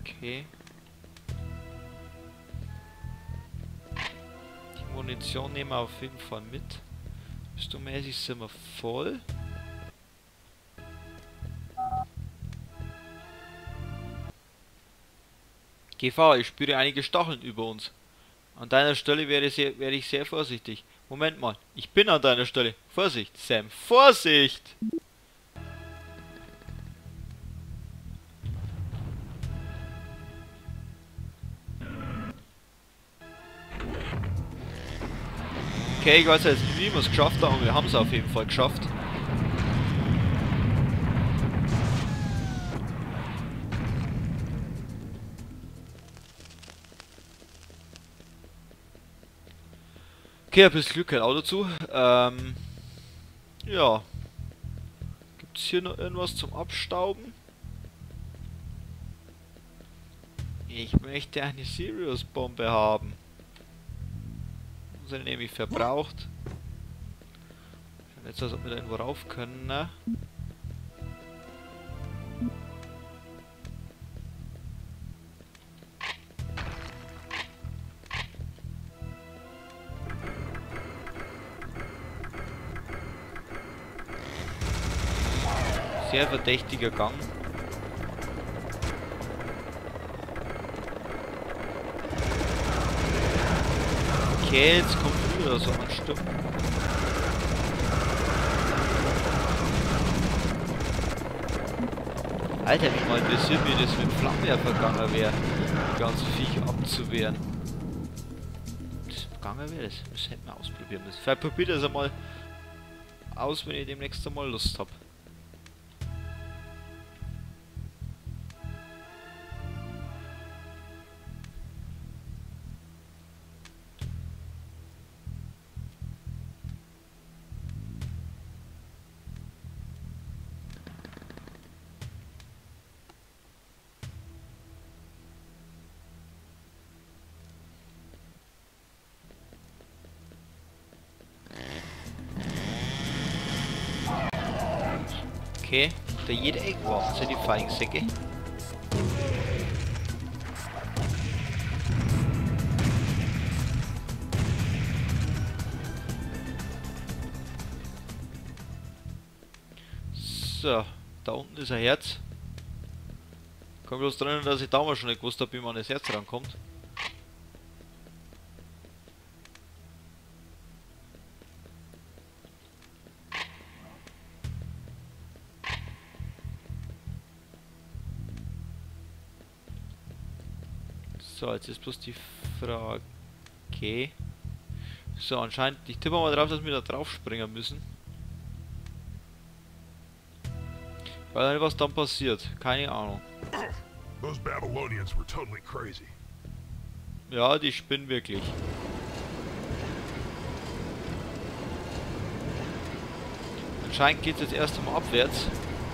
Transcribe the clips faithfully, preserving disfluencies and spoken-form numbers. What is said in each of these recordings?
Okay. Die Munition nehmen wir auf jeden Fall mit. Rüstungsmäßig sind wir voll. Gefahr, ich spüre einige Stacheln über uns. An deiner Stelle wäre, sehr, wäre ich sehr vorsichtig. Moment mal, ich bin an deiner Stelle. Vorsicht, Sam, Vorsicht! Okay, ich weiß jetzt nicht, wie wir es geschafft haben, aber wir haben es auf jeden Fall geschafft. Okay, ein bisschen Glück gehört auch dazu. Ähm, ja. Gibt es hier noch irgendwas zum Abstauben? Ich möchte eine Sirius-Bombe haben. Sind nämlich verbraucht. Jetzt, als ob wir da irgendwo rauf können, ne? Sehr verdächtiger Gang. Okay, jetzt kommt wieder so ein Stück. Alter, wie mal interessiert mir das mit Flammenwerfer gegangen wäre, die ganzen Viecher abzuwehren. Das gegangen wäre das. Das hätten wir ausprobieren müssen. Vielleicht probiert das einmal aus, wenn ich demnächst einmal Lust habe. Okay, da jede Eckwaffe sind die Feigsäcke. So, da unten ist ein Herz. Kommt bloß drin, dass ich damals schon nicht gewusst habe, wie man an das Herz rankommt. So, jetzt ist bloß die Frage. Okay. So, anscheinend, ich tippe mal drauf, dass wir da drauf springen müssen. Weil was dann passiert, keine Ahnung. Those Babylonians were totally crazy. Ja, die spinnen wirklich. Anscheinend geht es jetzt erst einmal abwärts.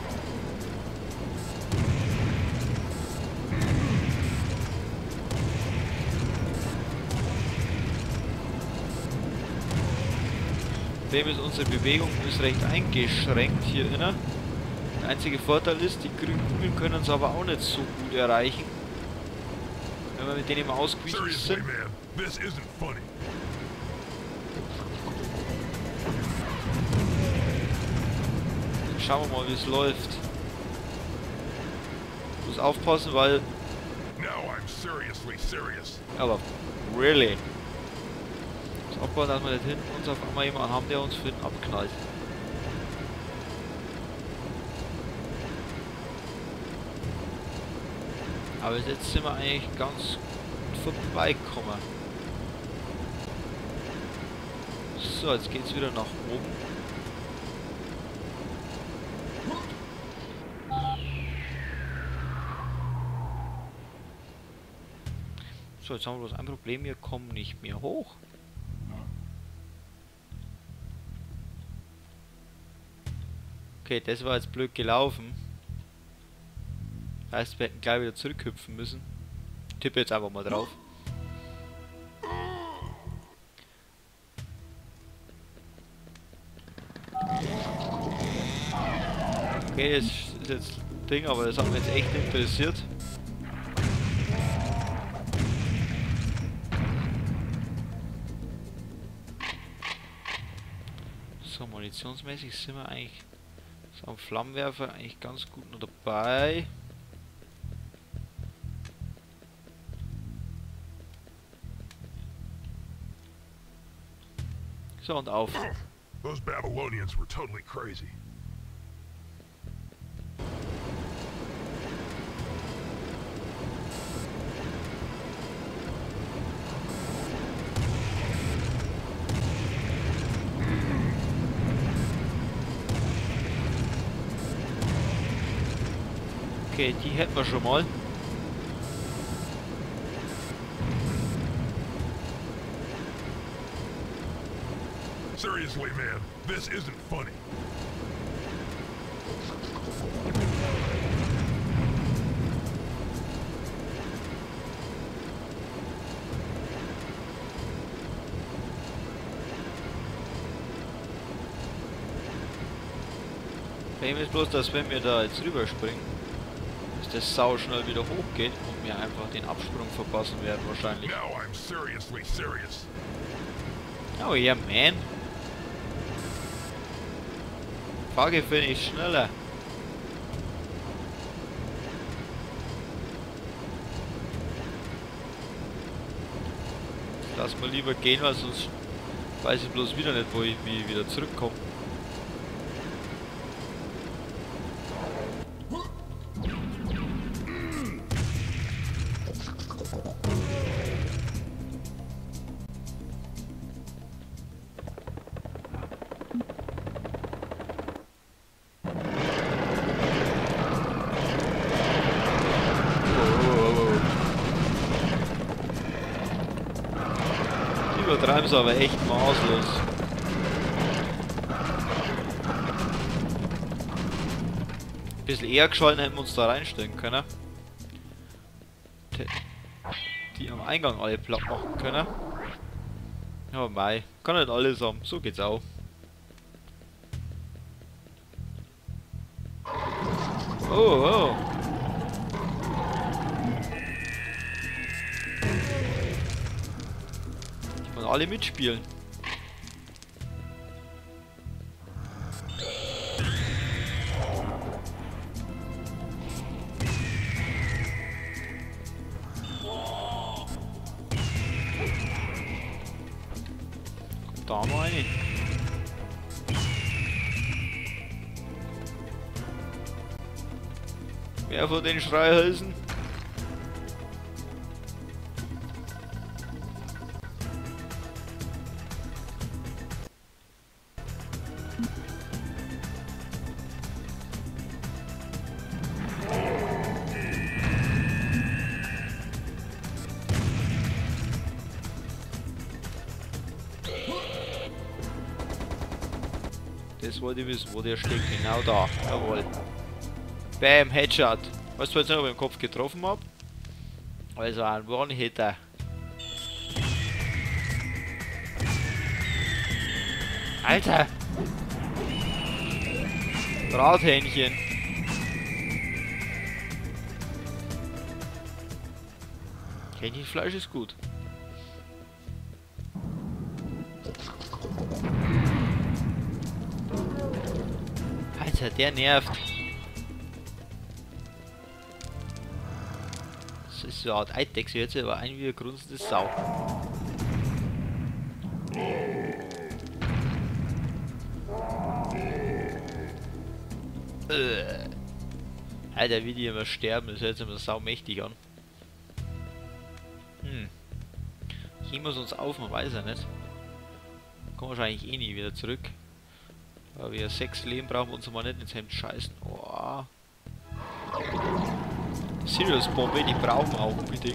Dem ist unsere Bewegung ist recht eingeschränkt hier innen. Der einzige Vorteil ist, die grünen Kugeln können uns aber auch nicht so gut erreichen. Wenn wir mit denen immer ausgewichen sind. Man, this isn't funny. Dann schauen wir mal, wie es läuft. Ich muss aufpassen, weil... Now I'm seriously serious. Aber, really? Ich muss aufpassen, dass wir nicht hinten uns auf einmal jemanden haben, der uns für den abknallt. Aber jetzt sind wir eigentlich ganz gut vorbeigekommen. So, jetzt geht's wieder nach oben. So, jetzt haben wir bloß ein Problem, wir kommen nicht mehr hoch. Okay, das war jetzt blöd gelaufen. Heißt, wir hätten gleich wieder zurückhüpfen müssen. Ich tippe jetzt einfach mal drauf. Okay, das ist jetzt Ding, aber das hat mich jetzt echt interessiert. So, munitionsmäßig sind wir eigentlich so am Flammenwerfer eigentlich ganz gut noch dabei. So, und auf. Those Babylonians were totally crazy. Okay, die hätten wir schon mal. Seriously, man, this isn't funny. Problem ist bloß, dass wenn wir da jetzt rüberspringen, dass das sau schnell wieder hochgeht und wir einfach den Absprung verpassen werden wahrscheinlich. Now I'm seriously serious. Oh ja, man. Frage finde ich schneller. Lass mal lieber gehen, weil sonst weiß ich bloß wieder nicht, wo ich wie wieder zurückkomme. Übertreiben sie aber echt maßlos. Ein bisschen eher geschalten hätten wir uns da reinstellen können. Die am Eingang alle platt machen können. Aber mei, kann nicht alles haben, so geht's auch. Oh, oh. Die wollen alle mitspielen. Da mal eine. Wer von den Schreihälsen? Das wollte ich wissen, wo der steckt. Genau da. Jawohl. Bam, Headshot. Weißt du jetzt nicht, ob ich den Kopf getroffen habe? Also ein One-Hitter. Alter! Brathähnchen. Hähnchenfleisch ist gut. Alter, der nervt. Das ist so eine Art Eidechse, jetzt aber ein wie eine grunzende Sau. Äh. Alter, wie die immer sterben, das hört sich immer sau mächtig an. Hm. Hier muss uns auf, man weiß ja nicht. Kommen wahrscheinlich eh nie wieder zurück. Aber wir sechs Leben brauchen wir uns mal nicht ins Hemd scheißen. Oh. Serious Bombe, die brauchen wir auch unbedingt.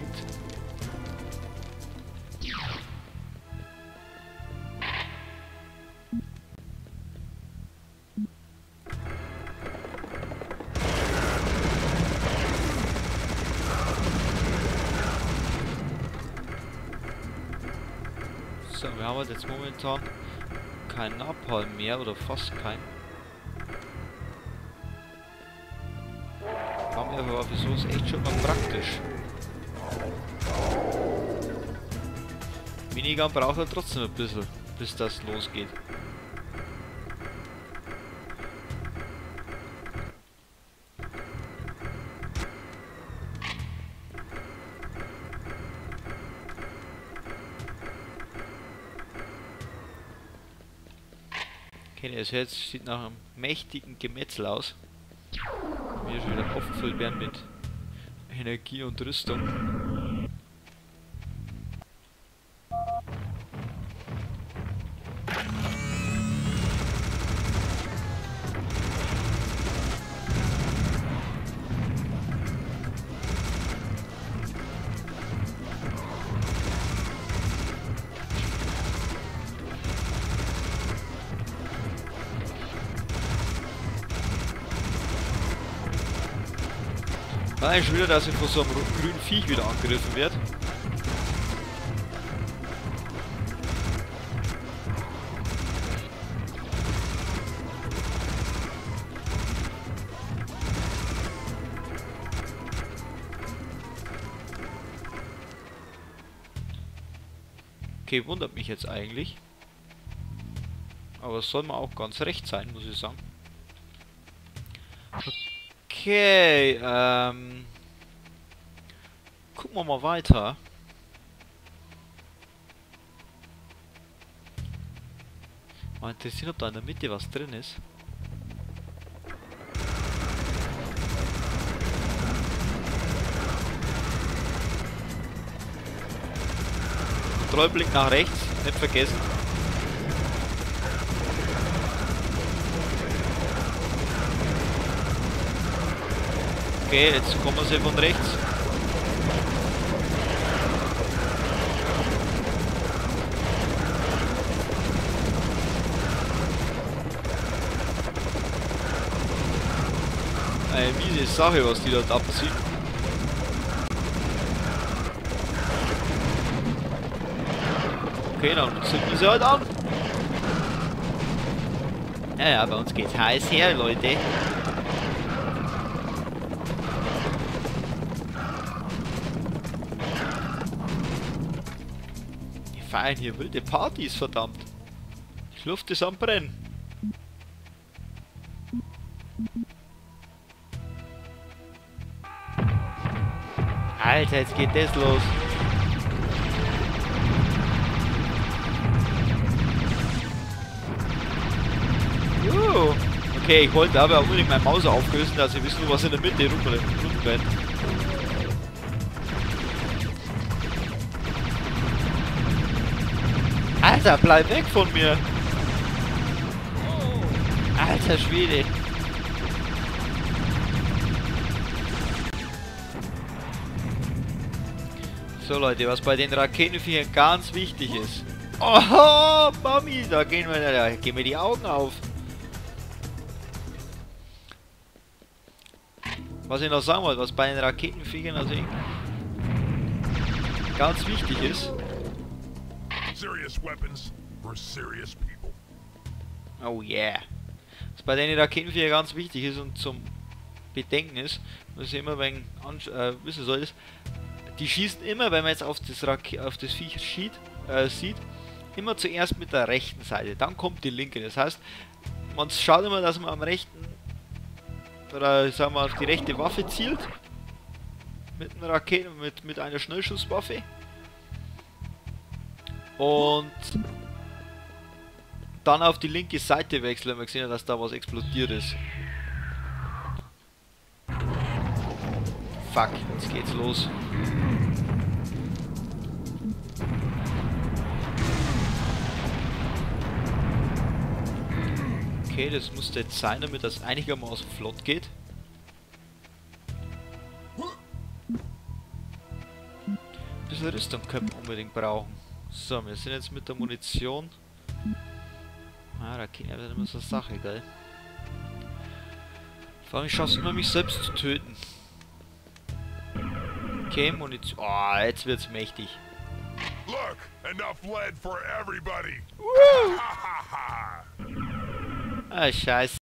So, wir haben halt jetzt momentan kein Napalm mehr oder fast kein. Haben wir aber für sowas echt schon mal praktisch. Minigun braucht er trotzdem ein bisschen, bis das losgeht. Okay, das jetzt sieht nach einem mächtigen Gemetzel aus. Wir schon wieder aufgefüllt werden mit Energie und Rüstung. Nein, schon wieder, dass ich von so einem grünen Viech wieder angegriffen wird. Okay, wundert mich jetzt eigentlich. Aber es soll mir auch ganz recht sein, muss ich sagen. Okay, ähm... gucken wir mal weiter. Mal interessiert, ob da in der Mitte was drin ist. Kontrollblick nach rechts, nicht vergessen. Okay, jetzt kommen sie von rechts. Eine miese Sache, was die dort abziehen. Okay, dann zünden sie halt an. Ja, ja, bei uns geht's heiß her, Leute. Wir feiern hier wilde Partys, verdammt. Die Luft ist am Brennen. Alter, jetzt geht das los. Uh, okay, ich wollte aber unbedingt meine Maus auflösen, dass ihr wisst, was in der Mitte rumrennt. Alter, bleib weg von mir! Alter Schwede! So Leute, was bei den Raketenviechern ganz wichtig ist. Oh, Mami, da gehen wir, da gehen mir die Augen auf. Was ich noch sagen wollte, was bei den Raketenviechern also ganz wichtig ist. Serious weapons for serious people. Oh yeah. Was bei den Raketenviechern ganz wichtig ist und zum Bedenken ist, was ihr immer wenn äh, wissen solltet, die schießen immer, wenn man jetzt auf das, Rake auf das Viech schied, äh, sieht, immer zuerst mit der rechten Seite, dann kommt die linke. Das heißt, man schaut immer, dass man am rechten, oder sagen wir, auf die rechte Waffe zielt, mit einer Rakete, mit, mit einer Schnellschusswaffe. Und dann auf die linke Seite wechseln, wenn wir gesehen haben, dass da was explodiert ist. Fuck, jetzt geht's los. Okay, das musste jetzt sein, damit das einigermaßen flott geht. Ein bisschen Rüstung können wir unbedingt brauchen. So, wir sind jetzt mit der Munition. Ah, Raketen ist immer so eine Sache, gell? Vor allem, ich schaff's immer, mich selbst zu töten. Okay, Munition. Oh, jetzt wird's mächtig. Look, enough lead for everybody. Ah, scheiße.